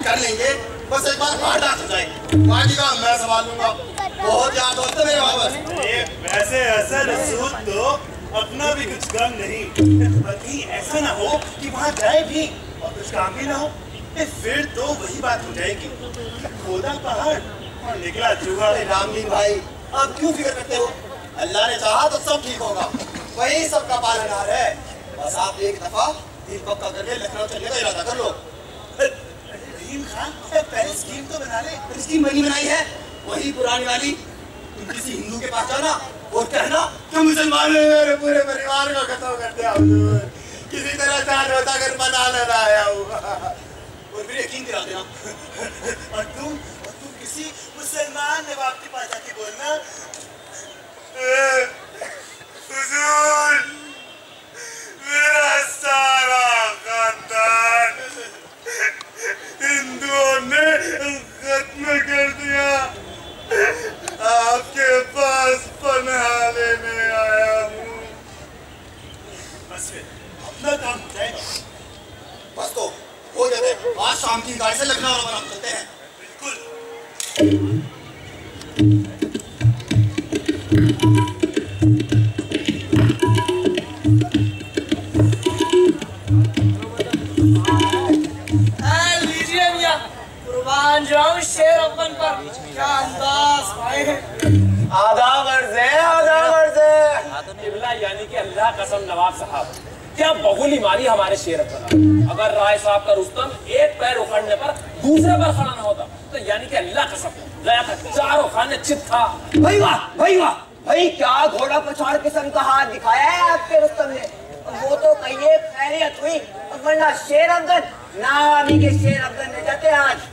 कर लेंगे, बस एक बार वारदात हो जाएगी, बाकी का मैं संभाल लूंगा। बहुत याद होते मेरे बाबा। वैसे ऐसा रसूल तो अपना भी कुछ कम नहीं, बल्कि ऐसा ना हो कि वहाँ जाए भी और कुछ काम भी ना हो, फिर तो वही बात हो जाएगी, खोदा पहाड़ और निकला चूहा। रामलीन भाई, आप क्यों फिक्र करते हो? अल्लाह ने चाहा तो सब ठीक होगा, वही सबका पालनहार है। बस आप एक दफा दिल पक्का करके लखनऊ चलने का इरादा कर लो। रहीम खान, पहले स्कीम तो बना ले। स्कीम बनी बनाई है, वही पुरानी वाली। तुम किसी हिंदू के पास जाना और कहना कि मुसलमान ने मेरे पूरे परिवार को खत्म कर दिया, किसी तरह जान बचा कर मना लेना आया हूँ, और फिर यकीन दिला देना। और तुम किसी मुसलमान नवाब के पास जाके बोलना, हुजूर, मेरा सारा खानदान हिंदुओं ने खत्म कर दिया, आपके पास पनाह लेने आया हूँ। बस फिर अपना काम हो जाएगा। बस तो हो जाते हैं, आज शाम की गाड़ी से लखनऊ रवाना चलते हैं। बिल्कुल। लीजिए भैया, कुर्बान जाऊं शेर अफगन पर, क्या अंदाज भाई। आदाब अर्ज़ है, आदाब अर्ज़ है। किबला यानी कि अल्लाह कसम नवाब साहब, क्या बहुली मारी हमारे शेर अफगन। अगर राय साहब का रुस्तम एक पैर उखड़ने पर दूसरे पर खड़ा न होता तो यानी कि अल्लाह कसम गया था, चारों खाने चित था। भाई वाह, भाई वाह, भाई क्या घोड़ा पछाड़ किस्म का हाथ दिखाया है आपके रुस्तम ने। वो तो कहिए खैरियत हुई, वरना शेर अफगन नामी के शेर अफगन ने जाते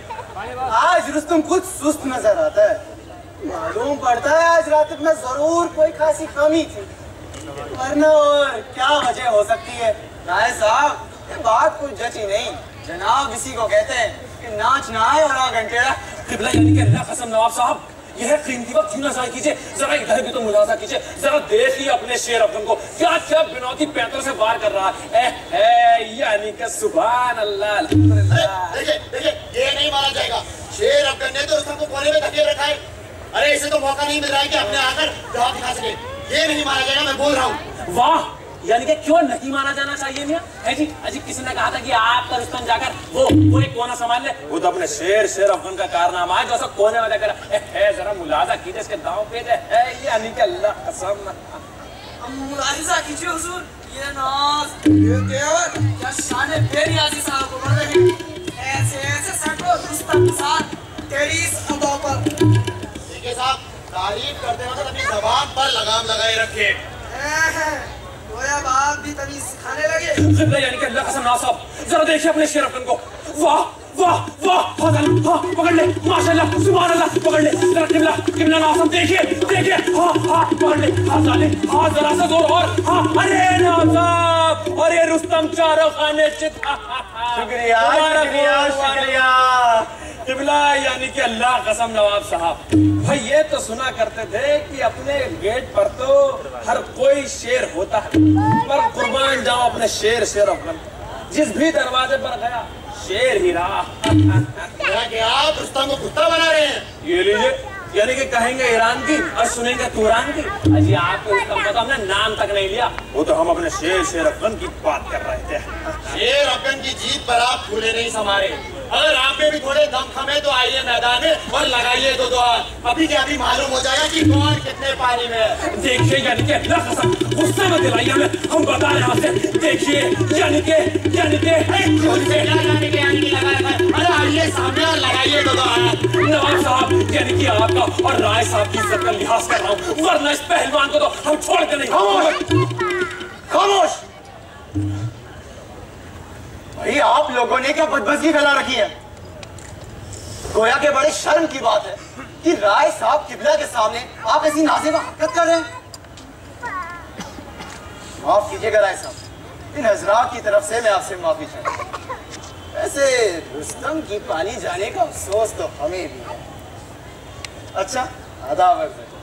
आज रुस्तम कुछ सुस्त नजर आता है। मालूम पड़ता है आज रात में जरूर कोई खासी खामी थी, वरना और क्या वजह हो सकती है। राय साहब, ये बात कुछ जची नहीं। जनाब इसी को कहते हैं कि नाच ना आए और आग घंटेड़ा। किबला यानी कि अल्लाह कसम नवाब साहब, यह कीमती वक्त क्यों ना जाया कीजिए, जरा इधर भी तो मुलाजा कीजिए, जरा देखिए अपने शेर अफगन को, क्या क्या बिनौती पैंतरों से वार कर रहा है। यानी कि सुभान अल्लाह। देखिए देखिए, ये नहीं माना जाएगा। शेर अफगन ने तो रुस्तम को कोने में धकेल रखा है। अरे इसे तो मौका नहीं मिल रहा है कि अपने आकर जवाब दिखा सके। ये नहीं माना जाएगा, मैं बोल रहा हूँ। वाह, यानी कि क्यों नहीं माना जाना चाहिए मियां? है जी, अजी किसी ने कहा था कि आपका रुस्तम जाकर वो एक कोना संभाल ले, वो तो अपने शेर अफगन का कारनामा है जो सब कोने में जाकर है। जरा मुलाजा कीजिए इसके दांव पे है, यानी कि अल्लाह कसम। मुलाहिजा कीजिए हुजूर, ये नाज, ये तेवर, क्या शान बेनियाजी साहब को बढ़ रहे हैं। ऐसे सैकड़ों रुस्तम के साथ तेरी इस अदा पर। ठीक है साहब, तारीफ करते वक्त अपनी जबान पर लगाम लगाए रखे। गोया बाप भी तमीज सिखाने लगे। यानी कि अल्लाह कसम नवाब साहब, जरा देखिए अपने शेर अफगन को। वाह वाह वाह, हाँ पकड़ ले, माशाल्लाह सुभान अल्लाह, पकड़ ले जरा। किबला किबला नवाब साहब देखिए, हाँ पकड़ ले, हाँ डाले, हाँ जरा सा जोर और, हाँ। अरे नवाब साहब, अरे रुस्तम चारों खाने चित। शुक्रिया शुक्रिया शुक्रिया। किबला यानी कि अल्लाह कसम नवाब साहब, भाई ये तो सुना करते थे कि अपने गेट पर तो हर कोई शेर होता है, पर कुर्बान जाओ अपने शेर अफगन, जिस भी दरवाजे पर गया शेर ही रहा। आप रुस्तम को कुत्ता बना रहे हैं। ये लीजिए, यानी कि कहेंगे ईरान की और सुनेंगे तुरान की। अजी आपको रुस्तम का तो हमने नाम तक नहीं लिया, वो तो हम अपने शेर अफगन की बात कर रहे थे। शेर अफगन की जीत पर आप फूले नहीं समारे। अगर आप में भी थोड़े दम खमे तो आइए मैदान में और लगाइए दो दुआ। अभी के अभी मालूम हो जाएगा कि कौन कितने पानी में है। देखिए यानी कि अल्लाह कसम, गुस्से में दिलाइए हमें, हम बता रहे हैं आपसे। देखिए यानी कि अरे आइए सामने और लगाइए दो दुआ। नवाब साहब, यानी कि आपका और राय साहब की इज्जत का लिहाज कर रहा हूँ, वरना इस पहलवान को तो हम छोड़ के नहीं। खामोश भाई, आप लोगों ने क्या बदबज़ी फैला रखी है। गोया के बड़े शर्म की बात है कि राय साहब किबला के सामने आप ऐसी नाज़ेबा हरकत कर रहे हैं। माफ कीजिएगा राय साहब, इन हजरात की तरफ से मैं आपसे माफी चाहता हूँ। वैसे रुस्तम की पाली जाने का अफसोस तो हमें भी है। अच्छा आदाब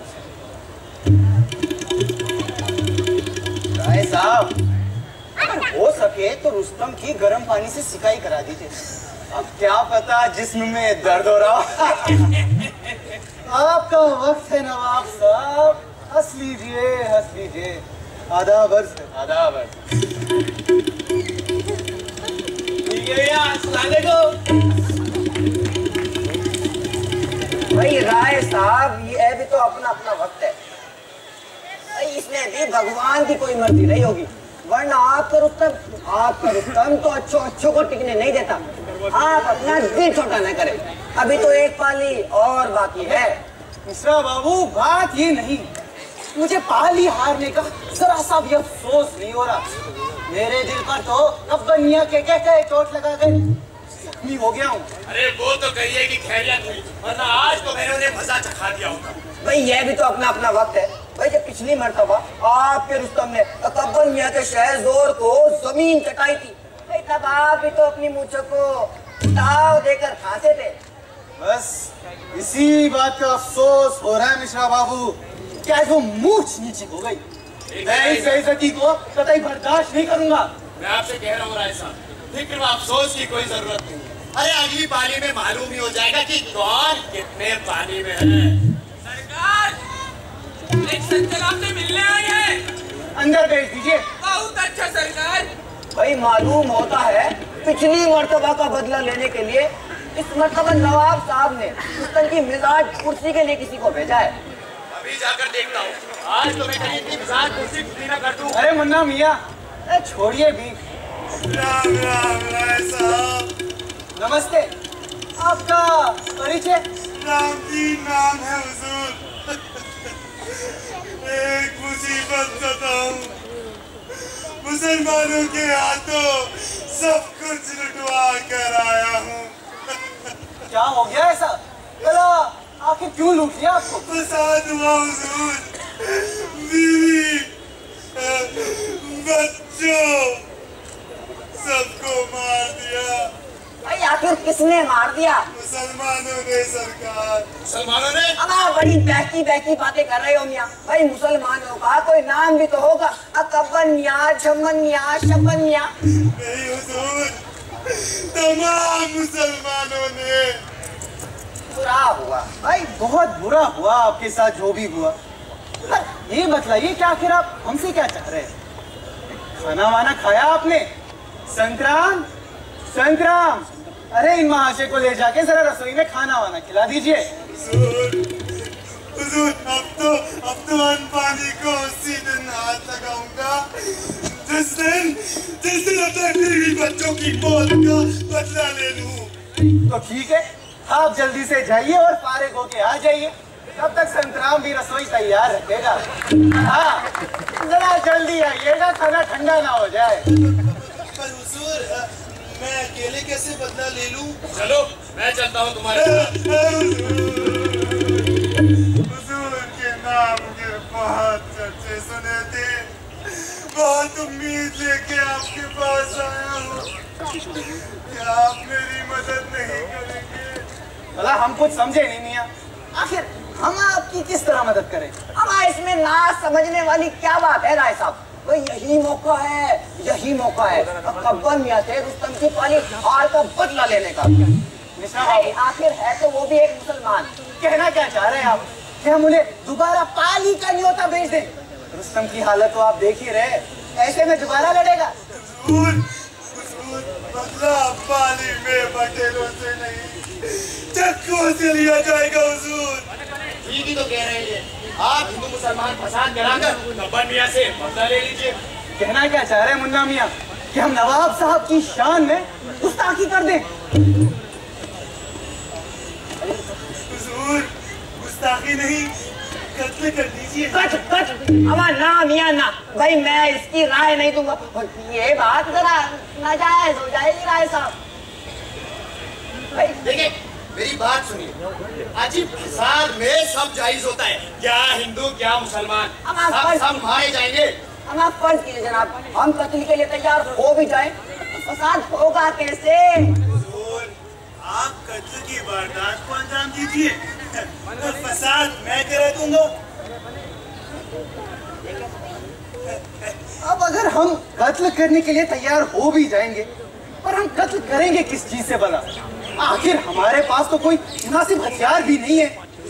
राय साहब, अगर हो सके तो रुस्तम की गर्म पानी से सिकाई करा दीजिए। अब क्या पता जिस्म में दर्द हो रहा आपका वक्त है नवाब साहब, हंस लीजिए आदाब अर्ज़ आदाब अर्ज़। ठीक है भैया, अस्सलाम वालेकुम। भाई राय साहब, ये भी तो अपना अपना वक्त है। इसमें भी भगवान की कोई मर्जी नहीं होगी, वरना आपका रुस्तम तो अच्छों को टिकने नहीं देता। आप अपना दिल छोटा न करें, अभी तो एक पाली और बाकी है। मिश्रा बाबू, बात ये नहीं, मुझे पाली हारने का जरा सा भी अफसोस नहीं हो रहा। मेरे दिल पर तो कब्बन मियां के कहते चोट लगा गए, जख्मी हो गया हूँ। अरे वो तो कहिए कि खैरियत हुई, वरना आज तो मैंने उन्हें मजा चखा दिया होगा। भाई ये भी तो अपना अपना वक्त है। भाई जब पिछली मर्तबा आपके रुस्तम ने कब्बन मियां के शहज़ोर को जमीन चटाई थी, भाई तब आप भी तो अपनी मूंछों को ताव देकर फांसे थे। बस इसी बात का अफसोस हो रहा है मिश्रा बाबू, क्या वो मूंछ नीचे हो गई। मैं इस बेइज्जती को कतई बर्दाश्त नहीं करूंगा। मैं आपसे कह रहा हूँ राय साहब, फिक्र व अफसोस की कोई जरूरत नहीं। अरे अगली पाली में मालूम ही हो जाएगा कि कौन कितने पानी में है। सरकार, एक संजय आपसे मिलने आई है। अंदर भेज दीजिए। बहुत अच्छा सरकार। भाई मालूम होता है पिछली मर्तबा का बदला लेने के लिए इस मर्तबा नवाब साहब ने रुस्तम की मिजाज कुर्सी के लिए किसी को भेजा है। अभी जाकर देखता हूँ, आज तो मैं कहीं इतनी मिजाज कुर्सी खुली ना कर दूं। अरे मुन्ना मियां, छोड़िए भी। राम राम राय साहब। नमस्ते, आपका परिचय? रामदीन नाम है हुजूर। एक मुसीबत बताऊं, मुसलमानों के हाथों सब कुछ लुटवा कर आया हूँ। क्या हो गया ऐसा? भला आखिर क्यों लूट लिया आपको? फसाद हुआ हुजूर, बीवी बच्चों सबको मार दिया। भाई आखिर किसने मार दिया? मुसलमानों ने सरकार। मुसलमानों ने? अब आप बड़ी बहकी बातें कर रहे हो मियाँ। भाई मुसलमानों का कोई नाम भी तो होगा, कब्बन मियाँ, झम्मन मियाँ, शब्बन मियाँ। नहीं हुजूर, तमाम मुसलमानों ने। बुरा हुआ भाई, बहुत बुरा हुआ आपके साथ जो भी हुआ। ये बतलाइए कि आखिर आप हमसे क्या चाह रहे हैं? खाना वाना खाया आपने? संक्राम, अरे इन महाशय को ले जाके जरा रसोई में खाना वाना खिला दीजिए। हुजूर, अब तो अन्न पानी को उसी दिन हाथ लगाऊंगा जिस दिन अपने बीवी बच्चों की मौत का बदला ले लूं। तो ठीक है, आप जल्दी से जाइए और फारिग होके आ जाइए। तब तक संतराम भी रसोई तैयार रखेगा। हाँ, जरा जल्दी आइएगा, खाना ठंडा ना हो जाए। पर हुजूर, मैं अकेले कैसे बदला ले लूं? चलो मैं चलता हूँ तुम्हारे साथ। हुजूर के नाम के बहुत चर्चे सुने थे, बहुत उम्मीद लेके आपके पास आया हूँ। क्या आप मेरी मदद नहीं करेंगे? भला हम कुछ समझे नहीं मियां, आखिर हम आपकी किस तरह मदद करें? अब इसमें ना समझने वाली क्या बात है राय साहब? भाई यही मौका है कब्बन मियां से रुस्तम की पाली हार का बदला लेने का। आखिर है तो वो भी एक मुसलमान। कहना क्या चाह रहे हैं आप कि हम उन्हें दोबारा पाली का न्योता भेज दें? रुस्तम की हालत तो आप देख ही रहे, ऐसे में दोबारा लड़ेगा? बदला पाली में बटेरों से नहीं, चक्कों से लिया जाएगा हुजूर। ठीक ही तो कह रहे हैं, आप हिंदू मुसलमान फसाद कराकर कब्बन मियां से बदला ले लीजिए। कहना क्या चाह रहे हैं मुन्ना मियां कि हम नवाब साहब की शान में गुस्ताखी कर दें? हुजूर, गुस्ताखी नहीं, कत्ल कर दीजिए। ना मियां ना, भाई मैं इसकी राय नहीं दूंगा। ये बात जरा नाजायज हो जाएगी राय साहब। देखिए मेरी बात सुनिए, अजीब फसाद में सब जायज होता है, क्या हिंदू क्या मुसलमान, सब मारे जाएंगे। हम आप फर्ज कीजिए जनाब, हम कत्ल के लिए तैयार हो भी जाए तो फसाद होगा कैसे? आप कत्ल की वारदात को अंजाम दीजिए, तो फसाद मैं करा दूंगा। अब अगर हम कत्ल करने के लिए तैयार हो भी जाएंगे पर हम कत्ल करेंगे किस चीज से भला? आखिर हमारे पास तो कोई मुनासिब हथियार भी नहीं है।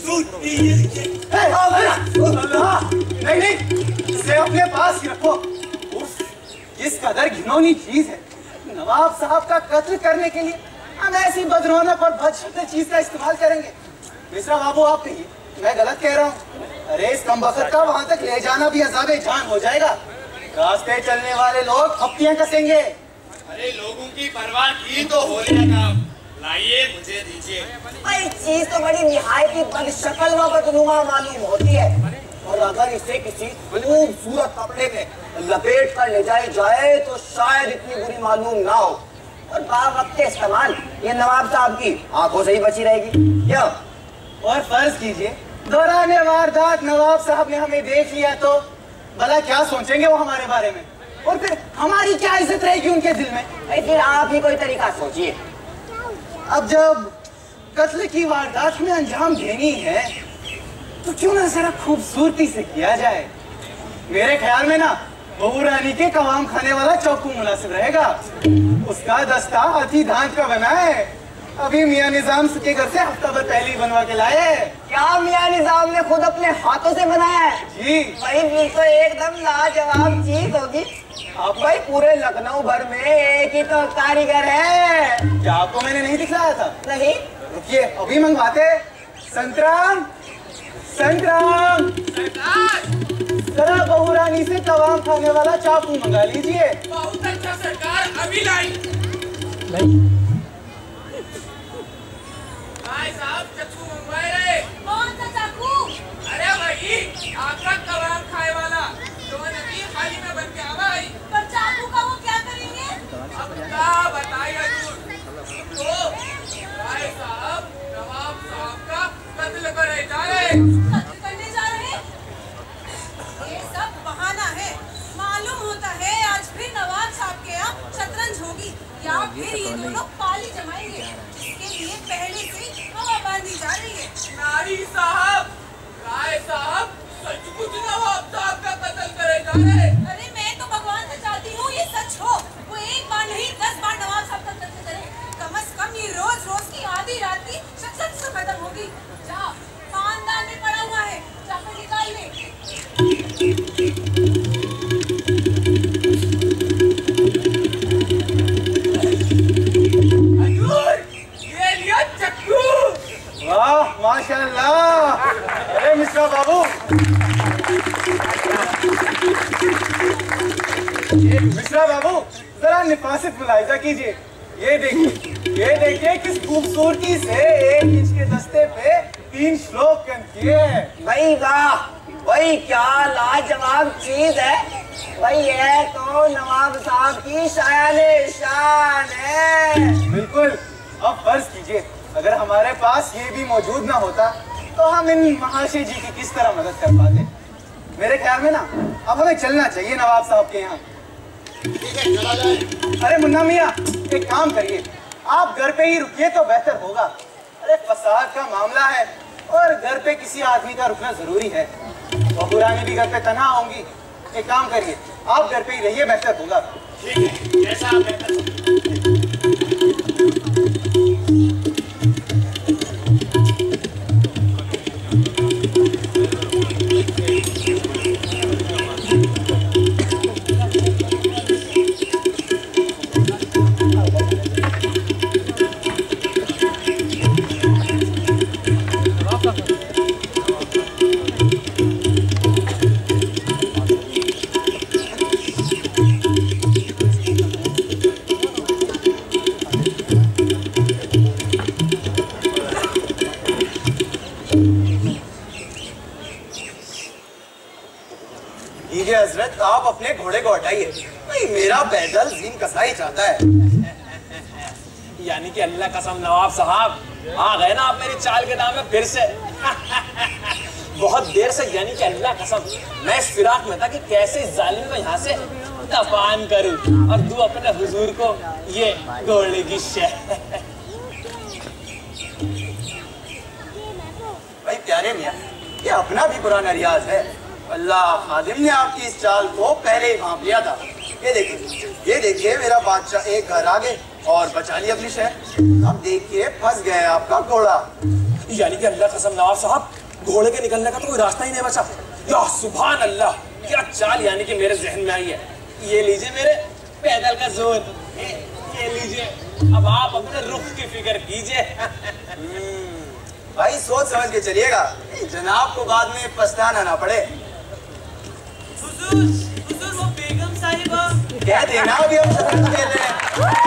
नहीं, इसे अपने पास ही रखो। किस कदर घिनौनी चीज है। नवाब साहब का कत्ल करने के लिए हम ऐसी बदरौनक और बदशक्ल चीज का इस्तेमाल करेंगे। मिश्रा बाबू, आप कहिए, मैं गलत कह रहा हूँ? अरे इस कमबख्त का वहां तक ले जाना भी अज़ाबे जान हो जाएगा। रास्ते चलने वाले लोग थप्पियां कसेंगे। अरे लोगों की परवाह की तो हो रहा काम, लाइए मुझे दीजिए। भाई चीज तो बड़ी निहायत ही बदशक्ल व बदनुमा मालूम होती है, और अगर इसे किसी खूबसूरत कपड़े में लपेट कर ले जाए तो शायद इतनी बुरी मालूम ना हो, और बावक्त इस्तेमाल ये नवाब साहब की आंखों से ही बची रहेगी। क्यों? और फर्ज कीजिए दौरान वारदात नवाब साहब ने हमें देख लिया तो भला क्या सोचेंगे वो हमारे बारे में, और फिर हमारी क्या इज्जत रहेगी उनके दिल में? फिर आप ही कोई तरीका सोचिए। अब जब कत्ल की वारदात में अंजाम देनी है तो क्यों ना जरा खूबसूरती से किया जाए। मेरे ख्याल में ना बहू रानी के कवाम खाने वाला चौकू मुनासिब रहेगा। उसका दस्ता हाथी दांत का बना है, अभी मियां निजाम के घर से हफ्ता भर पहले ही बनवा के लाए। क्या मियां निजाम ने खुद अपने हाथों से बनाया है? जी भाई फिर तो एकदम लाजवाब चीज होगी। अब भाई पूरे लखनऊ भर में एक ही तो कारीगर है। क्या आपको मैंने नहीं दिखलाया था? नहीं, रुकिए अभी मंगवाते। संतराम, संतराम, जरा बहू रानी से कवाम खाने वाला चाकू मंगा लीजिए। बहुत अच्छा सरकार, अभी लाई। भाई साहब चाकू मंगवाए रहे। कौन सा चाकू? अरे भाई आपका कबाब खाए वाला जो नबी खाली में बन के आवा है। पर चाकू का वो क्या करेंगे? अब क्या बताइए हजूर। तो भाई साहब नवाब साहब का कत्ल करे जा रहे। कत्ल करने जा रहे? ये सब बहाना है। मालूम होता है आज फिर नवाब साहब के यहाँ शतरंज होगी, या फिर ये दोनों पाली जमाएंगे, जिसके लिए पहले से हवा बांधी जा रही है। नारी साहब, राय साहब सचमुच नवाब साहब का कत्ल करे जा रहे। अरे मैं तो भगवान से चाहती हूँ ये सच हो। वो एक बार नहीं 10 बार नवाब साहब का कत्ल करे। कम से कम ये रोज रोज की आधी रात की शतरंज से खत्म होगी। जा, खानदान में पड़ा हुआ है, जाकर निकाल ले। हजूर ये लिया चक्कू। वाह माशाल्लाह। अरे मिश्रा बाबू, मिश्रा बाबू जरा निफासित मुलाहिजा कीजिए। ये देखिए किस खूबसूरती से 1 इंच के दस्ते पे 3 श्लोक किए हैं। भाई वाह, भाई क्या लाजवाब चीज है। भाई ये तो नवाब साहब की शायाने शान है। बिल्कुल। अब फर्ज कीजिए अगर हमारे पास ये भी मौजूद ना होता तो हम इन महाशय जी की किस तरह मदद कर पाते। मेरे ख्याल में ना अब हमें चलना चाहिए नवाब साहब के यहाँ। ठीक है, चला जाए। अरे मुन्ना मियाँ, एक काम करिए, आप घर पे ही रुकिए तो बेहतर होगा। अरे फसाद का मामला है और घर पे किसी आदमी का रुकना जरूरी है। बहू रानी भी घर पे तन्हा होंगी। एक काम करिए, आप घर पे ही रहिए, बेहतर होगा। ठीक है, जैसा आप बेहतर समझें। हजरत आप अपने घोड़े को हटाइए, भाई मेरा पैदल जीन कसाई चाहता है। यानी कि अल्लाह कसम नवाब साहब आ गए ना आप मेरी चाल के दाम में फिर से। बहुत देर से, यानी कि अल्लाह कसम मैं इस फिराक में था कि कैसे इस जालिम को यहाँ से दफान करूं और दूं अपने हुजूर को ये घोड़े की शह। भाई प्यारे मियाँ, ये अपना भी पुराना रियाज है। अल्लाह खादिम ने आपकी इस चाल को पहले ही भांप लिया था। ये देखिए मेरा बादशाह एक घर आगे और बचा लिया अपनी शहर। अब देखिए फंस गए आपका घोड़ा। यानी कि अल्लाह कसम नवाब साहब, घोड़े के निकलने का तो कोई रास्ता ही नहीं बचा। या सुभान अल्लाह, क्या चाल यानी कि मेरे जहन में आई है। ये लीजिए मेरे पैदल का जोर, ये लीजिए। अब आप अपने रुख की फिक्र कीजिए। भाई सोच समझ के चलिएगा, जनाब को बाद में पछताना ना पड़े। हुजूर, हुजूर वो बेगम साहिबा। कह देना अभी हम शतरंज खेल रहे हैं।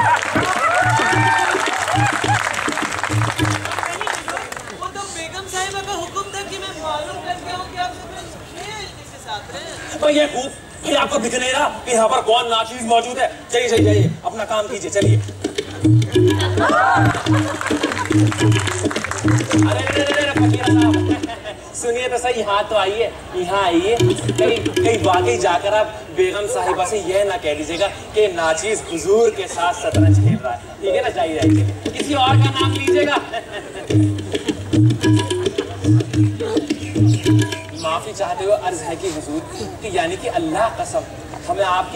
वो तो बेगम साहिबा का हुक्म था कि मैं मालूम करके आऊं कि आप शतरंज खेल किसके साथ हैं। भाई ये खूब, भाई आपको दिख नहीं रहा कि यहाँ पर कौन नाचीज मौजूद है? जाइए जाइए जाइए, अपना काम कीजिए, चलिए। अरे फकीरा साहब, सुनिए तो सही, यहाँ तो आइए, यहाँ आइए। कहीं वाकई जाकर आप बेगम साहिबा से यह ना कह दीजिएगा कि नाचीज हुजूर के साथ शतरंज खेल रहा है, ठीक है ना? जाइए जाइए, किसी और का नाम लीजिएगा। माफी चाहते हुए अर्ज है कि हुजूर, कि यानी कि अल्लाह कसम हमें आपकी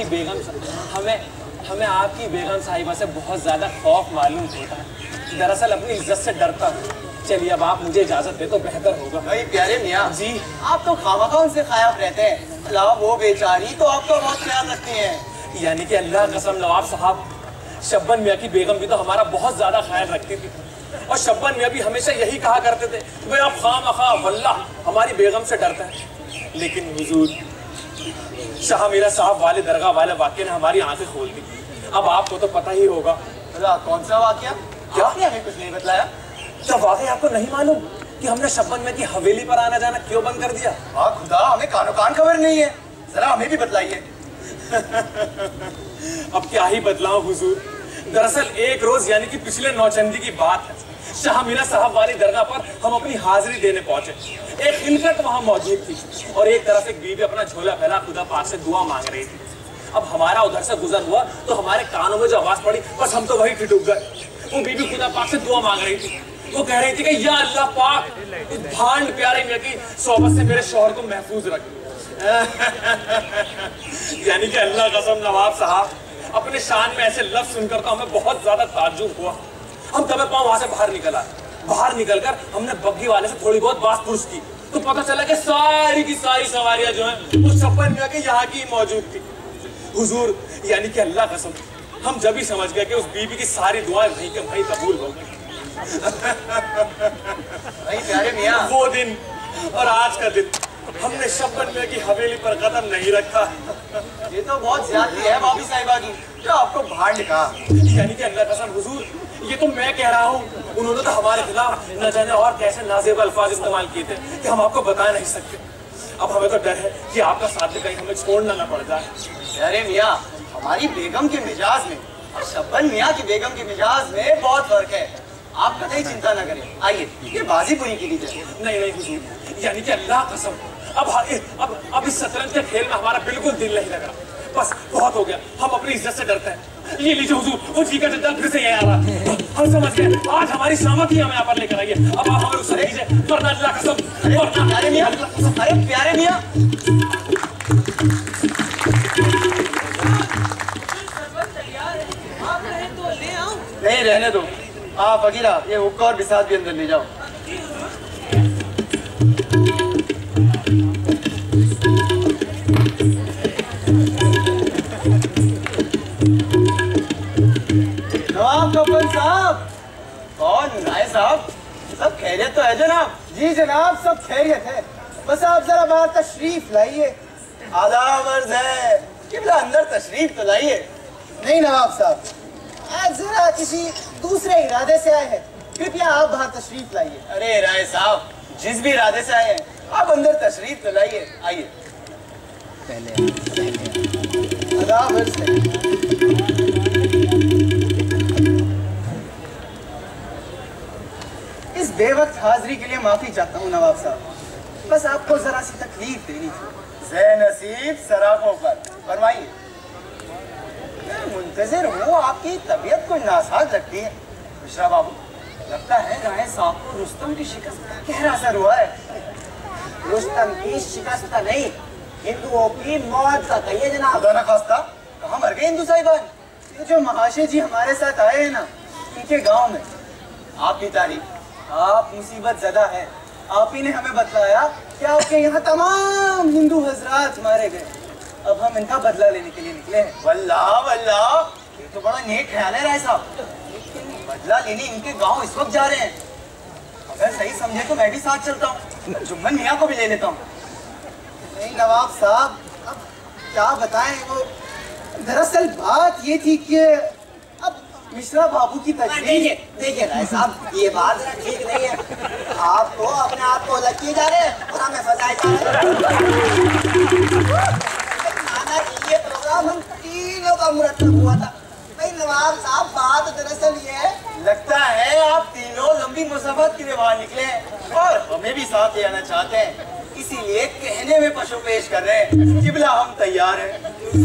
बेगम साहिबा से बहुत ज्यादा खौफ मालूम होता है। दरअसल अपनी इज्जत से डरता हूँ। चलिए अब आप मुझे इजाजत दे तो बेहतर होगा। भाई प्यारे मियाँ जी, आप तो खामखा उनसे खायफ रहते हैं, अल्लाह वो बेचारी तो आपका बहुत ख्याल रखती हैं। यानी कि अल्लाह कसम नवाब साहब, शब्बन मियाँ की बेगम भी तो हमारा बहुत ज्यादा ख्याल रखती थी। और शब्बन मियाँ भी हमेशा यही कहा करते थे कि भाई आप खामखा वल्लाह हमारी बेगम से डरते हैं। लेकिन हुजूर, शाह मीरा साहब वाले दरगाह वाले वाक़े ने हमारी आंखें खोल दी। अब आपको तो पता ही होगा। कौन सा वाकया? क्या हमें कुछ नहीं बतलाया? क्या वाकई आपको नहीं मालूम कि हमने शब्बन मियाँ की हवेली पर आना जाना क्यों बंद कर दिया? हाँ खुदा, हमें कानो कान खबर नहीं है, जरा हमें भी बतलाइए। अब क्या ही बतलाऊं हुजूर। दरअसल एक रोज यानी कि पिछले नौचंदी की बात है, शाह मीरा साहब वाली दरगाह पर हम अपनी हाजिरी देने पहुंचे। एक खिलकत वहां मौजूद थी और एक तरफ एक बीवी अपना झोला फैला खुदा पाक से दुआ मांग रही थी। अब हमारा उधर से गुजर हुआ तो हमारे कानों में जो आवाज पड़ी, बस हम तो वही ठिठुक गए। वो बीवी खुदा पाक से दुआ मांग रही थी। वो कह रही थी कि या अल्लाह पाक, इस भांड प्यारे मियां की सोहबत से मेरे शौहर को महफूज रख। यानी कि अल्लाह कसम नवाब साहब, अपने शान में ऐसे लफ्ज सुनकर तो हमें बहुत ज्यादा ताज्जुब हुआ। हम दबे पांव वहां से बाहर निकल आए। बाहर निकलकर हमने बग्गी वाले से थोड़ी बहुत बात पुरुष की तो पता चला कि सारी की सारी सवारियां जो हैं वो शब्बन मियां के यहाँ की मौजूद थी। हुजूर, यानी कि अल्लाह कसम, हम जब ही समझ गए कि उस बीबी की सारी दुआएं वहीं के वहीं कबूल हो गई। भाई प्यारे मियाँ, वो दिन और आज का दिन हमने शब्बन मियां की हवेली पर कदम नहीं रखा। ये तो बहुत ज्यादती है भाभी साहिबा की, जो आपको भांड कहा। यानी कि अल्लाह कसम हुजूर, ये तो मैं कह रहा हूँ, उन्होंने तो हमारे खिलाफ न जाने और कैसे नाज़ेब अल्फाज इस्तेमाल किए थे कि हम आपको बता नहीं सकते। अब हमें तो डर है कि आपका साथ भी कहीं हमें छोड़ना न पड़ जाए। अरे मियाँ, हमारी बेगम के मिजाज में और शब्बन मियाँ की बेगम के मिजाज में बहुत फर्क है। आप कतई चिंता न करें, आइए ये बाजी पूरी की लीजिए। नहीं नहीं हुजूर, यानी कि अल्लाह कसम, अब इस शतरंज के खेल में हमारा बिल्कुल दिल नहीं लग रहा। बस बहुत हो गया, हम अपनी इज्जत से डरते हैं। ये लीजिए हुजूर, वो जी का जद्दल फिर से ये आ रहा है। हम समझ गए, आज हमारी शामत ही हमें यहाँ पर लेकर आइए। अब आप हमें उससे लीजिए, वरना अल्लाह कसम। प्यारे मियाँ, अरे प्यारे मियाँ, नहीं रहने दो। हाँ फकीरा, ये हुक्का और बिसात भी अंदर ले जाओ। नवाब कपल साहब, कौन राय साहब, सब खैरियत तो है जनाब? जी जनाब, सब खैरियत है, बस आप जरा बाहर तशरीफ लाइए। आदाब अर्ज है कि अंदर तशरीफ तो लाइए। नहीं नवाब साहब, आज जरा किसी दूसरे इरादे से आए हैं, कृपया आप बाहर तशरीफ लाइए। अरे राय साहब, जिस भी इरादे से आए हैं आप अंदर तशरीफ तो लाइए, आइए। आदाब अर्ज है। इस बेवक्त हाजिरी के लिए माफी चाहता हूँ नवाब साहब, बस आपको जरा सी तकलीफ देनी थी। नसीब सराखों पर फरमाइए। मुंतजिर हूँ, आपकी तबीयत को नासाज लगती है। मिश्रा बाबू, लगता है राय साहब को रुस्तम की शिकस्त गहरा असर हुआ है। रुस्तम की शिकस्त नहीं, हिंदुओं की मौत का कहिए जनाब। खुदा न खास्ता, कहाँ मर गए हिंदू साहिबान? ये जो महाशय जी हमारे साथ आए हैं ना, इनके गांव में आपकी तारीफ, आप मुसीबत ज़दा है। आप ही ने हमें बताया कि आपके यहाँ तमाम हिंदू हजरात मारे गए। अब हम इनका बदला लेने के लिए निकले हैं। वल्लाह वल्लाह, ये तो बड़ा नेक ख्याल है राय साहब। बदला लेने इनके गांव इस वक्त जा रहे हैं। अगर सही समझे तो मैं भी साथ चलता हूँ, जुम्मन मियाँ को भी ले लेता हूँ। नहीं नवाब साहब, अब क्या बताएं, वो दरअसल बात ये थी कि अब मिश्रा बाबू की तजवीज़। देखिए राय साहब, ये बात ठीक नहीं है। आप तो अपने आप को अलग किए जा रहे हैं और हमें फंसाए जा रहे हैं। खाना के लिए प्रोग्राम हम तीनों का मुरतब हुआ था। भाई नवाब साहब, बात दरअसल ये है, लगता है आप तीनों लंबी मुसाफत के लिए बाहर निकले हैं और हमें भी साथ ले आना चाहते हैं, इसीलिए कहने में पशु पेश कर रहे हैं। किबला हम तैयार हैं।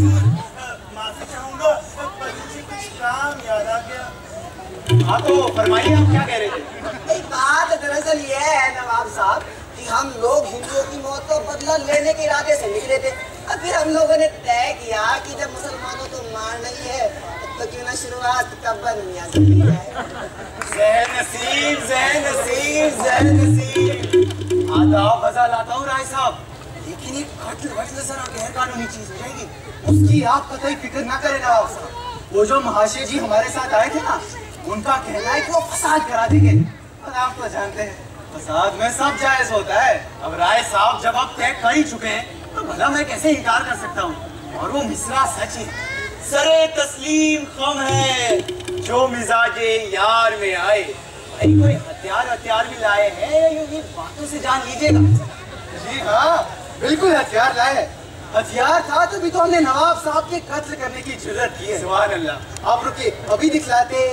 माफी चाहूंगा, मुझे कुछ काम याद आ गया। हाँ तो फरमाइए, आप क्या कह रहे थे? बात दरअसल ये है नवाब साहब कि हम लोग हिंदुओं की मौत का बदला लेने के इरादे से निकले थे। और फिर हम लोगों ने तय किया कि जब मुसलमानों को मारना ही है तो क्यों ना शुरुआत कब्बन मियां से की जाए। ज़हन नसीब, ज़हन नसीब, ज़हन नसीब। आदाब बजा लाता हूँ राय साहब, लेकिन ये कत्ल वत्ल जरा गैर कानूनी चीज हो जाएगी। उसकी आप कतई फिक्र ना करें नवाब साहब। वो जो महाशय जी हमारे साथ आए थे ना, उनका कहना है कि वो फसाद करा देंगे। और आप तो जानते हैं फसाद में सब जायज होता है। अब राय साहब, जब आप तय कर ही चुके हैं तो भला मैं कैसे इनकार कर सकता हूँ। और वो मिसरा सच है, सरे तस्लीम खम है जो मिजाजे यार में आए। भाई कोई हथियार भी लाए हैं या यूं ही बातों से जान लीजिएगा। जी हाँ, बिल्कुल हथियार लाए। हथियार था तभी तो हमने नवाब साहब के कत्ल करने की जुर्रत की है। सुभान अल्लाह। आप रुकिए, अभी दिखलाते।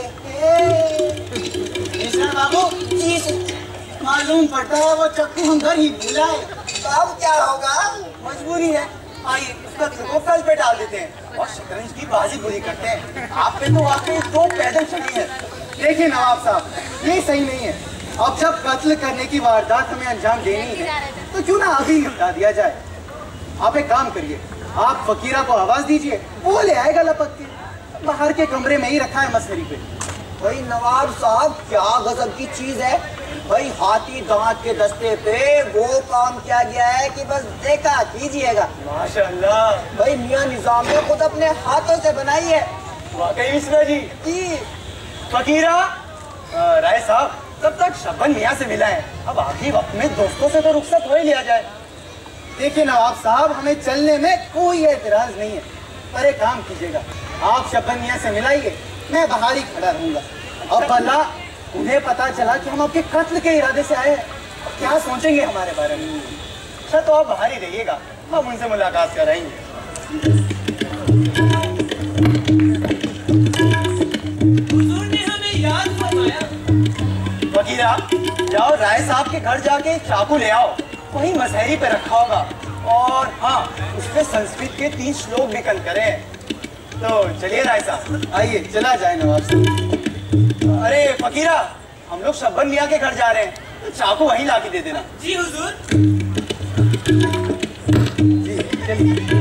मिश्रा बाबू जी, मालूम पड़ता है वो चक्कू हम घर ही भूला है। तो अब क्या होगा, मजबूरी है। आइए इस कत्ल को कल पे डाल देते हैं और शतरंज की बाजी बुरी करते हैं। आप पे तो वाकई दो पैदल चली है। देखिए नवाब साहब, ये सही नहीं है। अब जब कत्ल करने की वारदात हमें अंजाम देनी है तो क्यों ना अभी निपटा दिया जाए। आप एक काम करिए, आप फकीरा को आवाज दीजिए, वो ले आएगा लपक के। बाहर के कमरे में ही रखा है मसहरी पे। भाई नवाब साहब, क्या गजब की चीज है। भाई हाथी दांत के दस्ते पे वो काम किया गया है कि बस देखा कीजिएगा। माशाल्लाह। भाई मियां निजाम ने खुद अपने हाथों से बनाई है। वाकई मिश्रा जी। फकीरा, राय साहब, तब तक शबन मियां से मिला है। अब आखिरी वक्त में दोस्तों से तो रुखसत हो ही लिया जाए। देखिए नवाब साहब, हमें चलने में कोई एतराज नहीं है, पर एक काम कीजिएगा, आप शबन मियां से मिलाइए, मैं बाहर ही खड़ा रहूंगा। अब भला उन्हें पता चला कि हम आपके कत्ल के इरादे से आए हैं, क्या सोचेंगे हमारे बारे में। अच्छा तो आप बाहर ही रहिएगा, हम उनसे मुलाकात कराएंगे। हुजूर ने हमें याद फरमाया। वकीला, जाओ राय साहब के घर जाके चाकू ले आओ, वही मसहरी पे रखा होगा। और हाँ, उसमें संस्कृत के 3 श्लोक भी कल करें। तो चलिए राय साहब, आइए चला जाए नवाब साहब। अरे फकीरा, हम लोग शब्बन मियां के घर जा रहे हैं, तो चाकू वहीं ला के दे देना। जी हुजूर। जी चलिए।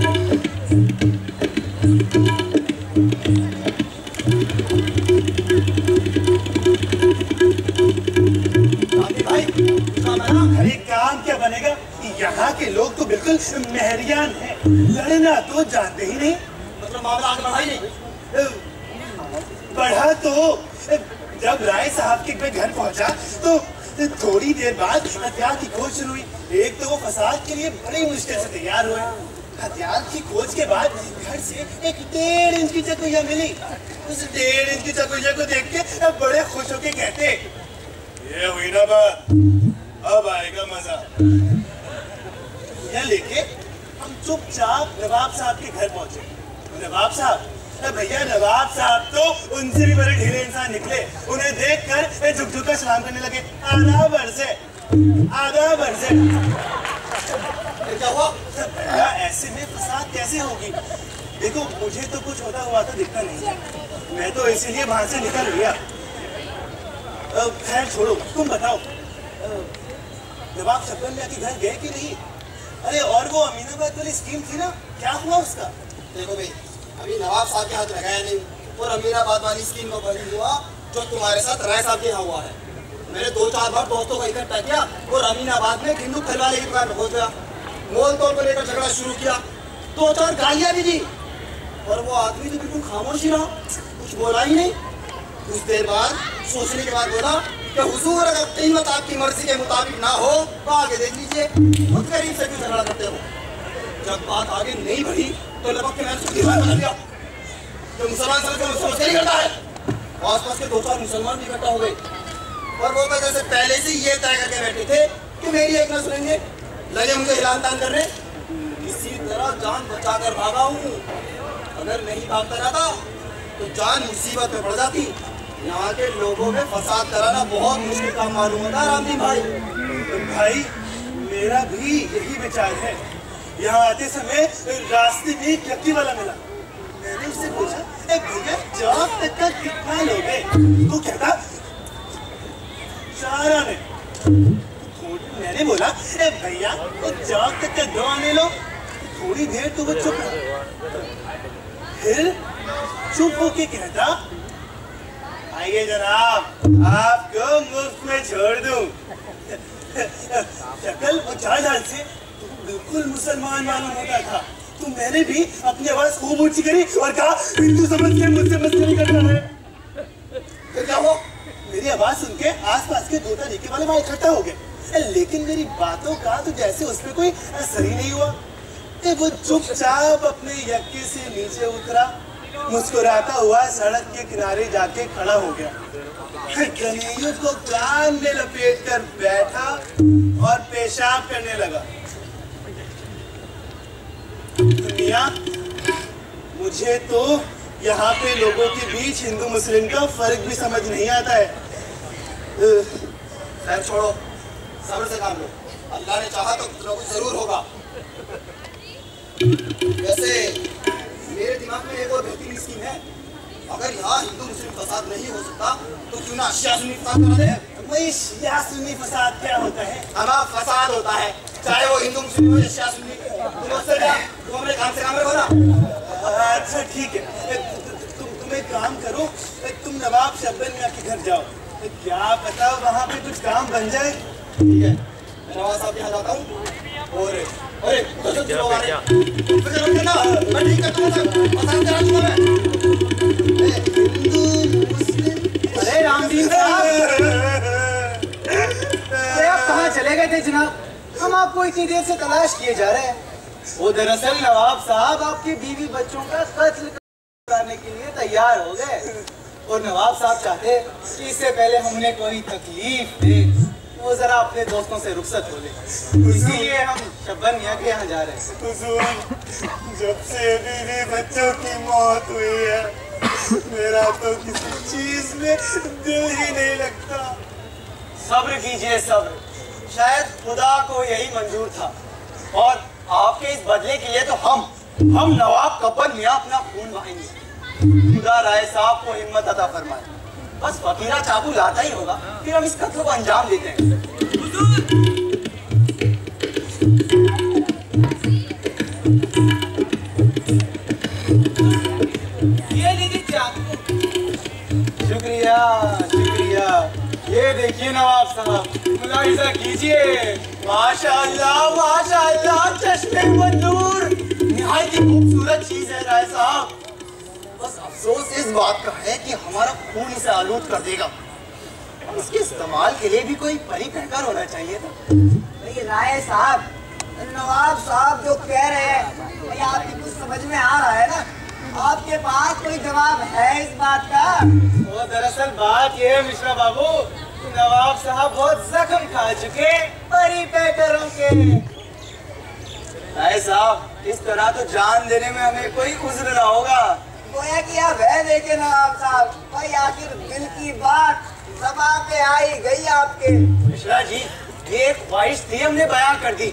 भाई अरे काम क्या बनेगा, यहाँ के लोग तो बिल्कुल मेहरियान हैं, लड़ना तो जानते ही नहीं। मतलब मामला आगे बढ़ाइए। बढ़ा तो जब राय साहब के घर पहुंचा तो थोड़ी देर बाद हथियार की खोज शुरू हुई। एक तो वो फसाद के लिए बड़ी मुश्किल से तैयार हुए। हथियार की खोज के बाद घर से एक 1.5 इंच की चकुइया मिली। उस 1.5 इंच की चकुइया को देख के बड़े खुश होके कहते, ये हुई ना बात, अब आएगा मजा। यह लेके हम चुपचाप नवाब साहब के घर पहुंचे। नवाब साहब, भैया नवाब साहब तो उनसे भी बड़े ढीले इंसान निकले। उन्हें देखकर झुक कर सलाम करने लगे। आदाब अर्ज़ है, आदाब अर्ज़ है। क्या हुआ? भैया ऐसे में फसाद कैसे होगी? देखो मुझे तो कुछ होता हुआ तो दिखता नहीं, मैं तो इसीलिए वहां से निकल गया। खैर छोड़ो, तुम बताओ नवाब शब्बन मियां के घर गए कि नहीं? अरे और वो अमीनाबाद वाली स्कीम थी ना, क्या हुआ उसका? देखो भाई, अभी नवाब साहब के हाथ लगाया नहीं, और अमीनाबाद वाली स्कीम को बनी हुआ जो तुम्हारे साथ राय साहब के यहाँ हुआ है। मैंने 2-4 बार दोस्तों को इकट्ठा किया और अमीनाबाद में हिंदू फल वाले की दुकान में पहुंच गया। मोल तोल को लेकर झगड़ा शुरू किया, 2-4 गालियां भी दी और वो आदमी तो बिल्कुल खामोश ही रहा, कुछ बोला ही नहीं। कुछ देर बाद सोचने के बाद बोला कि हुजूर अगर कीमत आपकी मर्जी के मुताबिक ना हो तो आगे देख लीजिए, खुद गरीब से क्यों झगड़ा करते हो। जब बात आगे नहीं बढ़ी तो लपक के मैंने दीवार बना दिया। तो मुसलमान समझ नहीं करता है। आसपास के 2-4 मुसलमान भी इकट्ठा हो गए और वो तो जैसे पहले से ये तय करके बैठे थे कि मेरी एक न सुनेंगे, लगे मुझे हिलान तान करने। किसी तरह जान बचाकर भागा हूँ। अगर नहीं भागता रहता तो जान मुसीबत में पड़ जाती। यहाँ के लोगों में फसाद कराना बहुत मुश्किल काम मालूम होता है रामदीन भाई। भाई मेरा भी यही विचार है। यहाँ आते समय रास्ते में एक व्यक्ति वाला मिला। मैंने उससे पूछा, भैया चौक तक का कितना लोगे? वो कहता 4 आने। मैंने बोला, भैया वो चौक तक का 2 आने लो। थोड़ी देर तो वो चुप रहा, फिर चुप होके कहता, आइए जनाब, आपको मुफ्त में छोड़ दूं। शक्ल और चाल से तो बिल्कुल मुसलमान मालूम होता था। तो मैंने भी अपनी आवाज खूब ऊंची करी और कहा, हिंदू समझ के मुझसे मस्करी करना है। तो क्या हुआ? मेरी आवाज सुन के आसपास के 2 तरीके वाले वहां इकट्ठा हो गए, लेकिन मेरी बातों का तो जैसे उस पर कोई असर ही नहीं हुआ। वो चुपचाप अपने यक्के से नीचे उतरा, मुस्कुराता हुआ सड़क के किनारे जाके खड़ा हो गया। गनीयत को कान में लपेट कर बैठा और पेशाब करने लगा। दुनिया, मुझे तो यहाँ पे लोगों के बीच हिंदू मुस्लिम का फर्क भी समझ नहीं आता है। खैर छोड़ो, सब्र से काम लो। अल्लाह ने चाहा तो कुछ ना कुछ जरूर होगा। वैसे मेरे दिमाग में एक और बेहतरीन स्कीम है। अगर यहाँ हिंदू मुस्लिम फसाद नहीं हो सकता तो क्यों ना शिया सुन्नी फसाद करा दे। वही शिया सुन्नी फसाद क्या होता है? हमारा फसाद होता है, चाहे वो हिंदू मुस्लिम हो या शिया सुन्नी। तुम उससे क्या, तुम अपने काम से काम रखो ना। अच्छा ठीक है, तुम एक काम करो, तुम नवाब शब्बन मियां के घर जाओ, क्या पता वहाँ पे कुछ काम बन जाए। ठीक है, मैं नवाब साहब के यहाँ जाता हूँ और अरे तो जो लोग आ रहे हैं फिर रख देना, मैं ठीक करता हूँ सर, पसंद करा दूँगा मैं। हिंदू मुस्लिम। अरे रामदीन साहब, अरे आप कहाँ चले गए थे जनाब? हम आपको इतनी देर से तलाश किए जा रहे हैं। वो दरअसल नवाब साहब आपके बीवी बच्चों का कत्ल करने के लिए तैयार हो गए और नवाब साहब चाहते कि इससे पहले हमने कोई तकलीफ दे वो जरा अपने दोस्तों से रुखसत हो ले, इसीलिए हम शब्बन मियां के यहाँ जा रहे हैं। हुजूर, जब से बीवी बच्चों की मौत हुई है मेरा तो किसी चीज में दिल ही नहीं लगता। सब्र कीजिए सब्र, शायद खुदा को यही मंजूर था और आपके इस बदले के लिए तो हम नवाब कब्बन मियां अपना खून बहाएंगे। खुदा राय साहब को हिम्मत अता फरमाए। बस फकीरा चाकू लाता ही होगा, फिर हम इस कत्ल को अंजाम देते हैं। ये लीजिए चाकू। शुक्रिया शुक्रिया। ये देखिए नवाब साहब, मुलाहिजा कीजिए। माशाअल्लाह चश्मे मंजूर, निहायत ही खूबसूरत चीज है राय साहब। बस अफसोस इस बात का है कि हमारा खून इसे आलूद कर देगा। इसके इस्तेमाल के लिए भी कोई परी कहकर होना चाहिए था। ये राय साहब, नवाब साहब जो कह रहे हैं ये आपकी कुछ समझ में आ रहा है ना? आपके पास कोई जवाब है इस बात का? वो दरअसल बात ये है मिश्रा बाबू, नवाब साहब बहुत जख्म खा चुके परी पैकरों के। राय साहब, इस तरह तो जान देने में हमें कोई उज्र ना होगा। गोया कि आप है देखे नवाब साहब, भाई आखिर दिल की बात ज़बान पे आई गई आपके। मिश्रा जी, ये एक ख्वाहिश थी, हमने बयां कर दी।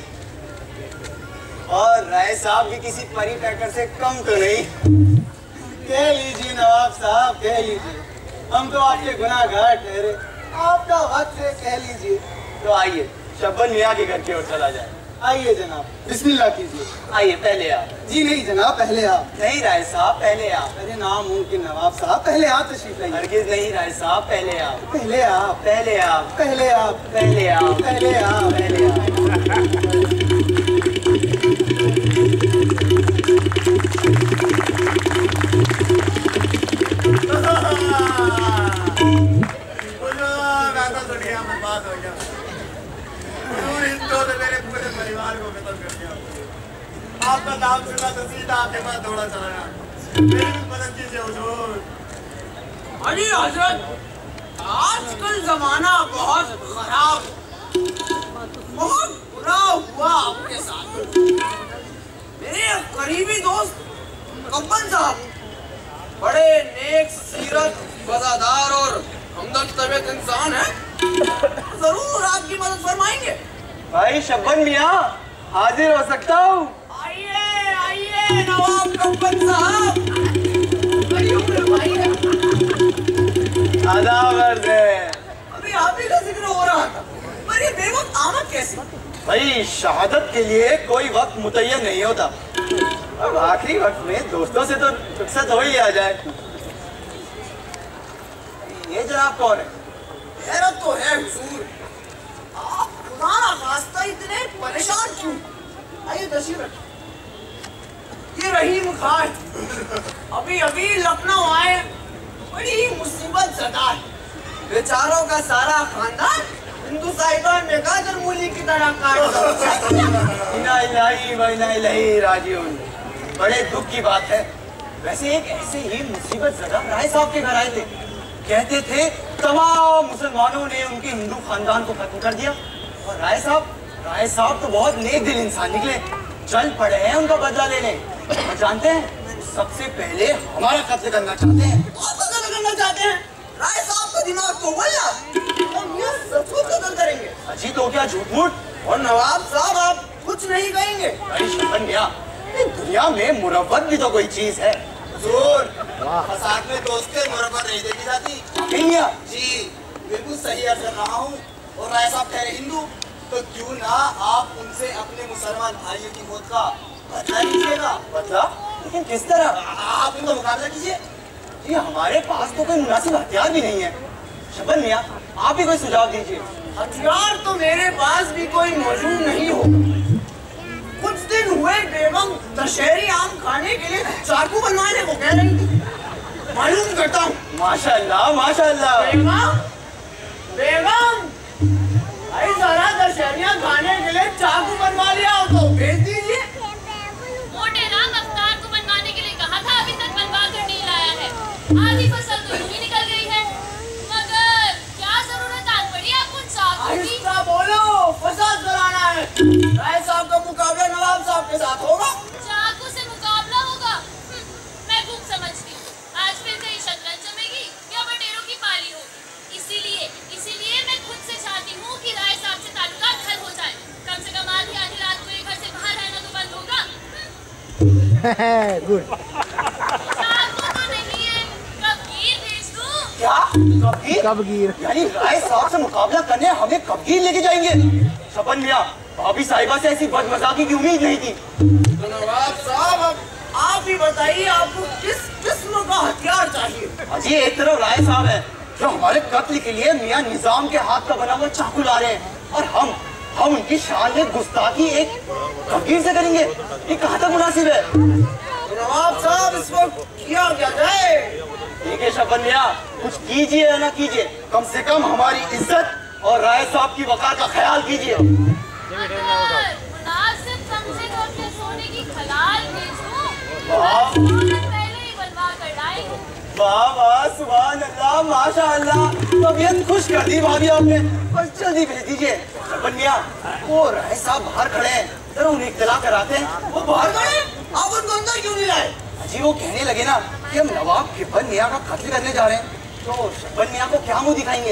और राय साहब भी किसी परी पैकर से कम तो नहीं। कह लीजिए नवाब साहब, कह लीजिए, हम तो आपके गुनाहगार ठहरे, आपका वक्त है, कह लीजिए। तो आइए शब्बन मियां के घर की ओर चला जाए। आइए जनाब, बिस्मिल्लाह कीजिए। आइए पहले आप। जी नहीं जनाब, पहले आप। नहीं राय साहब, पहले आप। अरे नामुमकिन नवाब साहब, पहले आप तशरीफ लाइए। हरगिज नहीं राय साहब, पहले आप। पहले आप, पहले आप। पहले आप, पहले आप। पहले आप, पहले आप। बर्बाद हो गया। हिंदुओं ने मेरे पूरे परिवार को खत्म कर दिया। आपका नाम सुना तो सीधा आपके पास दौड़ा चलाया। मेरी भी मदद कीजिए हुजूर। अरे हजरत, आजकल जमाना बहुत खराब, बहुत बुरा हुआ आपके साथ। मेरे करीबी दोस्त कब्बन साहब बड़े नेक सीरत, वफादार और हमदर्द तबीयत इंसान है, जरूर आपकी मदद फरमाएंगे। भाई शब्बन मियाँ, हाजिर हो सकता हूँ? आइए आइए नवाब कब्बन साहब, बड़ी उम्र भाई है। आदाब अर्ज़ है। अभी आप ही का जिक्र हो रहा था, पर ये बेवक्त आमद कैसी? भाई शहादत के लिए कोई वक्त मुतय्यन नहीं होता। अब आखिरी वक्त में दोस्तों से तो रुखसत हो ही आ जाए। ये जनाब कौन है? हैरत तो है हुजूर, आप खुदा ना खास्ता इतने परेशान क्यों? आइए तशरीफ रखिए। ये रहीम खान अभी अभी लखनऊ आए, बड़ी मुसीबत ज़दा है। बेचारों का सारा खानदान हिंदू साहिबान में गाजर मूली की तरह काट दो। इन्ना इलाही व इन्ना इलैहि राजिऊन। बड़े दुख की बात है। वैसे एक ऐसे ही मुसीबत ज़दा राय साहब के घर आए थे। कहते थे तमाम मुसलमानों ने उनके हिंदू खानदान को खत्म कर दिया, और राय साहब तो बहुत नेक दिल इंसान निकले। चल पड़े हैं उनका बदला लेने। और जानते हैं, सबसे पहले हमारा कत्ल करना चाहते हैं। और कत्ल करना चाहते हैं? राय साहब का दिमाग तो वल्ला, हम ये सचमुच कत्ल करेंगे। अजी तो क्या झूठ मूठ। और नवाब साहब आप कुछ नहीं कहेंगे। भाई शबन मियां, दुनिया में मुरव्वत भी तो कोई चीज है। हुजूर, फसाद में दोस्त के मुरब्बत नहीं देखी जाती। मियां जी बिल्कुल सही अर्ज कर रहा हूँ। और राय साहब कह रहे हिंदू, तो क्यों ना आप उनसे अपने मुसलमान भाइयों की मौत का बदला लीजिएगा। बदला? लेकिन किस तरह? आप उनका मुकाबला कीजिए। जी हमारे पास तो कोई मुनासिब हथियार भी नहीं है। शबन मियां, आप ही कोई सुझाव दीजिए। हथियार तो मेरे पास भी कोई मौजूद नहीं होगा। कुछ दिन हुए बेगम दशहरी आम खाने के लिए चाकू बनवाने को कह रही थी। मालूम करता हूँ। माशाअल्लाह माशाअल्लाह। बेगम भाई जरा दशहरियाँ खाने के लिए चाकू बनवा लिया हो तो भेज दीजिए। मोटे राम अवतार को बनवाने के लिए कहा था, अभी तक बनवा कर नहीं लाया है। आधी फसल तो यूं ही निकल गई है, मगर क्या जरूरत आ पड़ी आपको चाकू की? आहिस्ता बोलो, फसाद कराना है। राय साहब का मुकाबला नवाब साहब के साथ होगा। चाकू से मुकाबला होगा? मैं खूब समझती हूँ। आज फिर कहीं शतरंज जमेगी या बटेरों की पाली होगी। इसीलिए मैं खुद से चाहती हूँ कि राय साहब से ताल्लुकात हल हो जाए। कम से कम आधी रात को ये घर से बाहर रहना तो बंद होगा। गुड। चाकू तो नहीं है, कबीर भेज दूँ। क्या? कबीर? यानी राय साहब से मुकाबला करने हमें कबीर लेके जाएंगे? शबन मियां, भाभी साहिबा से ऐसी बदमजाकी की उम्मीद नहीं थी। तो नवाब साहब आप ही बताइए, आपको किस किस्म का हथियार चाहिए? अजी एक तरफ राय साहब है जो हमारे कत्ल के लिए मियां निजाम के हाथ का बना हुआ चाकू ला रहे हैं, और हम उनकी शान में गुस्ताखी एक कबीर से करेंगे। ये कहाँ तक मुनासिब है? नवाब साहब इस वक्त किया क्या जाए? ठीक है शबन मियां, कुछ कीजिए या ना कीजिए, कम से कम हमारी इज्जत और राय साहब की वकार का ख्याल कीजिए। मुनासिब समझे तो अपने सोने की खलाल भेजूं। पहले ही बनवा कर लाई हूँ। वाह वाह, सुभान अल्लाह, माशाअल्लाह। तबीयत खुश कर दी भाभी आपने। बस जल्दी भेज दीजिए। शबन मियां, वो राय साहब बाहर खड़े हैं, जरा उन्हें इत्तला कराते हैं। वो बाहर खड़े? आप उनको अंदर क्यों नहीं लाए? जी वो कहने लगे ना कि हम नवाब गिब्बन मियां का कत्ल करने जा रहे हैं, तो शबन मियां को क्या मुंह दिखाएंगे?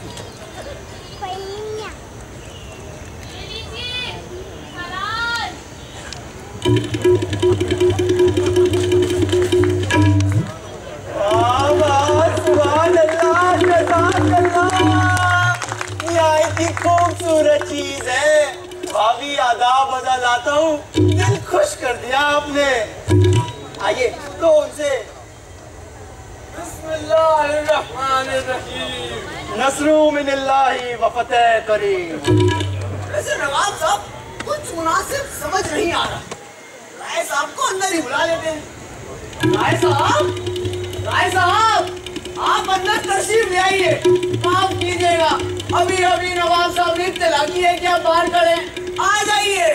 ये लीजिए, खलाल। वाह वाह, सुभान अल्लाह, जज़ाकल्लाह। ये इतनी खूबसूरत चीज है। भाभी आदाब चाहता हूँ, दिल खुश कर दिया आपने। आइए तो उनसे बिस्मिल्लाहिर्रहमानिर्रहीम, नस्रू मिनल्लाहि व फतह करीम। वैसे नवाब साहब कुछ मुनासिब समझ नहीं आ रहा। राय साहब को अंदर ही बुला लेते हैं। राय साहब आप अंदर तशरीफ ले आइए। माफ कीजिएगा, अभी अभी नवाब साहब ने इत्तला की है कि आप बाहर खड़े हैं। आ जाइए।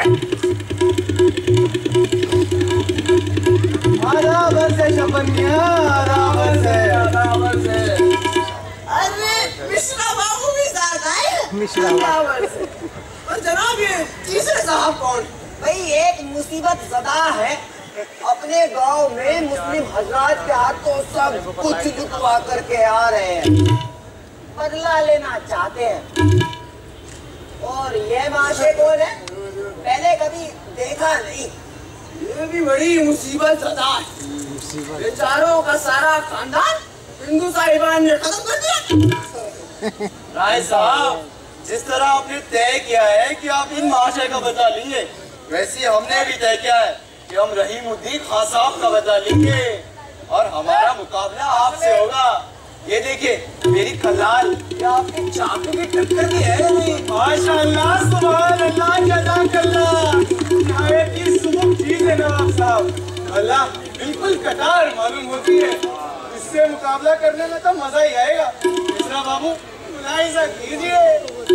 बराबर से शबन मियां, बराबर से। अरे मिश्रा बाबू भी साथ आए। बराबर से। और जनाब ये तीसरे साहब कौन? भाई एक मुसीबत ज़दा है, अपने गांव में मुस्लिम हजरात के हाथों सब कुछ जुटवा करके आ रहे हैं, बदला लेना चाहते हैं। और ये माशे कौन है? पहले कभी देखा नहीं। ये भी बड़ी मुसीबत ज़दा है। बेचारों का सारा खानदान हिंदू साहिबान ने खत्म कर दिया। राय साहब, जिस तरह आपने तय किया है कि आप इन माशे का बदला लेंगे, वैसे हमने भी तय किया है कि हम रहीमुद्दीन खान साहब का बदला लेंगे और हमारा मुकाबला आपसे होगा। ये देखिए मेरी खलाल, क्या आपके चाकू की टक्कर भी है नहीं? माशाअल्लाह, सुभान अल्लाह, जज़ाकल्लाह। निहायत ही सुबह चीज है नवाब साहब, अल्लाह बिल्कुल कटार मालूम होती है। इससे मुकाबला करने में तो मजा ही आएगा। मिश्रा बाबू मुलाहिजा कीजिए।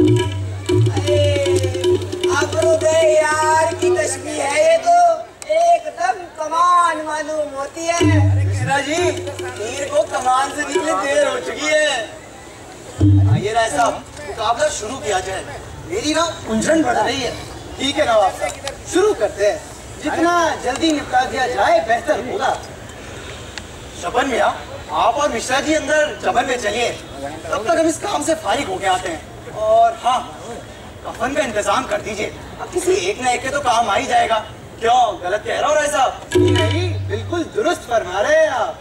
यार की तशबीह है ये तो, एकदम कमान मालूम होती है। मिश्रा जी, तीर को कमान से निकले देर हो चुकी है। आइए राय साहब, मुकाबला शुरू किया जाए। मेरी ना उलझन बढ़ रही है। ठीक है नवाब साहब, शुरू करते हैं। जितना जल्दी निपटा दिया जाए बेहतर होगा। शबन मियां, आप और मिश्रा जी अंदर जबन में चलिए, तब तक हम इस काम से फारिग होके आते हैं। और हाँ, कफन का इंतजाम कर दीजिए। अब किसी एक न एक के तो काम आ ही जाएगा। क्यों, गलत कह रहा हूँ राय साहब? नहीं, बिल्कुल दुरुस्त फरमा रहे हैं आप।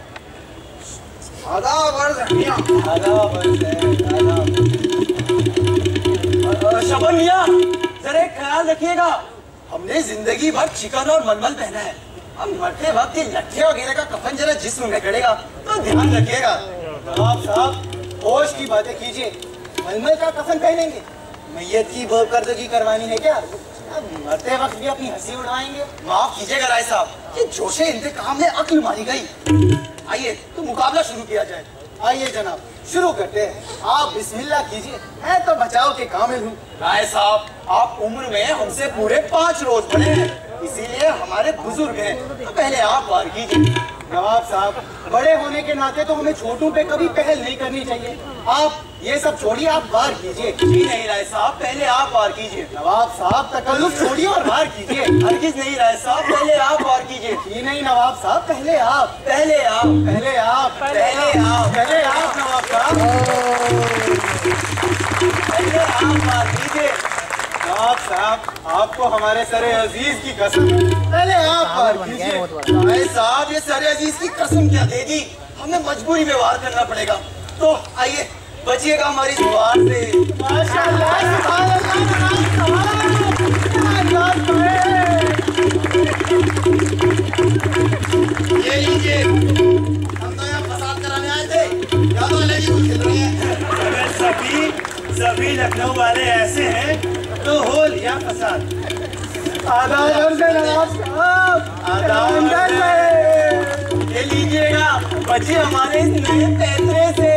शबन मियां, जरा एक ख्याल रखिएगा, हमने जिंदगी भर चिकन और मलमल पहना है। अब मरते वक्त ये लट्ठे वगैरह का कफन जरा जिस्म में गड़ेगा तो ध्यान रखिएगा। नवाब साहब, होश की बातें कीजिए। मलमल का कफन पहनेंगे? मैयत की बकर्दगी करवानी है क्या? अब मरते वक्त भी अपनी हंसी उड़ाएंगे? माफ कीजिएगा राय साहब, ये जोशे इंतकाम में अक्ल मारी गई। आइए तो मुकाबला शुरू किया जाए। आइए जनाब, शुरू करते हैं। आप बिस्मिल्लाह कीजिए, मैं तो बचाव के कामिल हूँ। राय साहब, आप उम्र में हमसे पूरे 5 रोज बड़े हैं, इसीलिए हमारे बुजुर्ग हैं। तो पहले आप वार कीजिए। नवाब साहब, बड़े होने के नाते तो हमें छोटों पे कभी पहल नहीं करनी चाहिए। आप ये सब छोड़िए, आप वार कीजिए। जी नहीं राय साहब, पहले आप वार कीजिए। नवाब साहब, तकल्लुफ छोड़िए और वार कीजिए। हरगिज़ नहीं राय साहब, पहले आप वार कीजिए। जी नहीं नवाब साहब, पहले आप, पहले आप, पहले आप, पहले आप, पहले आप नवाब साहब, पहले आप वार कीजिए। नवाब साहब, आपको हमारे सरे अजीज की कसम, पहले आप वार कीजिए। भाई साहब, ये सरे अजीज की कसम क्या दे दी, हमें मजबूरी में वार करना पड़ेगा। तो आइए, बचिएगा हमारी वार से। माशाअल्लाह, सुभान अल्लाह। ये लीजिए, हम तो यहाँ फसाद कराने आए थे, या तो अलग ही खेल रहे हैं। अगर सभी लखनऊ वाले ऐसे हैं तो हो लिया फसाद। आदाब से नवाब साहब, आदाब से। ये लीजिएगा, बची हमारे इस नए पैसे से।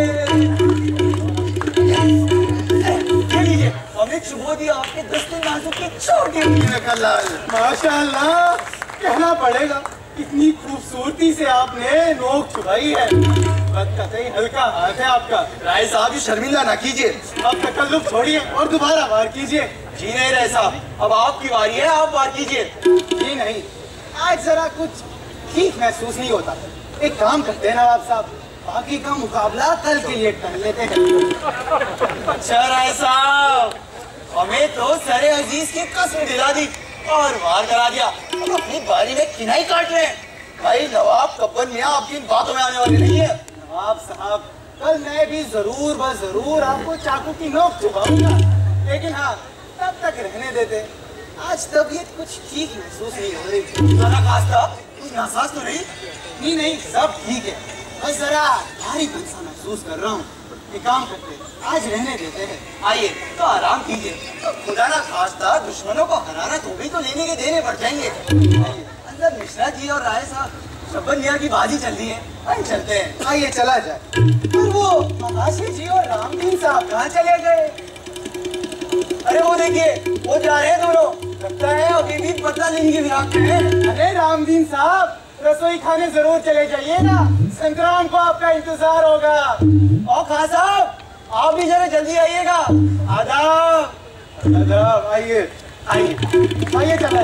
ये लीजिए, हमें चुबो दिया आपके दस्ते नाजुक की छोटी माशाअल्लाह, कहना पड़ेगा कितनी खूबसूरती से आपने नोक चुभाई है। कतई हल्का हाथ है आपका। राय साहब, ये शर्मिंदा ना कीजिए। अब तकल्लुफ छोड़िए और दोबारा वार कीजिए। जी नहीं राय साहब, अब आपकी बारी है, आप वार कीजिए। जी नहीं, आज जरा कुछ ठीक महसूस नहीं होता। एक काम करते हैं नवाब साहब, बाकी का मुकाबला कल के लिए कर लेते हैं। अच्छा राय साहब, हमें तो सरे अजीज की कसम दिला दी और वार करा दिया। अब अपनी बारी में किनाई काट रहे हैं। भाई नवाब कब्बन मियां आपकी इन बातों में आने वाली नहीं है। नवाब साहब, कल मैं भी जरूर आपको चाकू की नोक चुभाऊंगा, लेकिन हाँ, तब तक रहने देते। आज तबीयत कुछ ठीक महसूस नहीं हो रही। जरा खासा कुछ नासाज तो नहीं? नहीं, सब ठीक है, बस जरा भारी सा महसूस कर रहा हूँ। एक काम करते हैं, आज रहने देते हैं। आइए तो आराम कीजिए, तो खुदा ना खास्ता दुश्मनों को हराना तो भी तो लेने के देने पड़ जाएंगे। अंदर मिश्रा जी और राय साहब शब्बन मियां की बाजी चल रही है, आइए चलते हैं। आइए चला जाए। पर वो महाशी जी और रामदीन साहब कहाँ चले गए? अरे वो देखिए, वो जा रहे हैं दोनों, लगता है अभी भी बदलालीन की विरासत में है। अरे रामदीन साहब, रसोई खाने जरूर चले जाइए ना, संक्रांत को आपका इंतजार होगा। और खान साहब, आप भी जरा जल्दी आइएगा। आदाब आदाब, आइए आइए आइए, चला।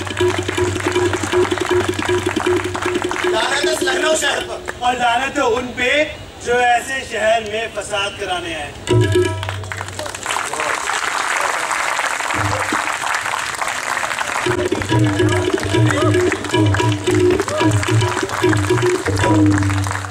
लानत है इस लखनऊ शहर पर, और लानत है उन पे जो ऐसे शहर में फसाद कराने आए।